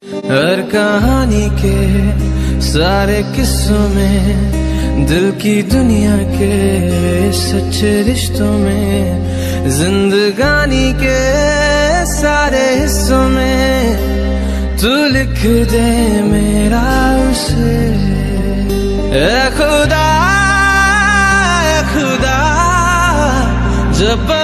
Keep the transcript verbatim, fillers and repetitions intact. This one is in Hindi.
हर कहानी के सारे किस्सों में, दिल की दुनिया के सच्चे रिश्तों में, जिंदगानी के सारे हिस्सों में तू लिख दे मेरा उसे। ए खुदा, ए खुदा, जब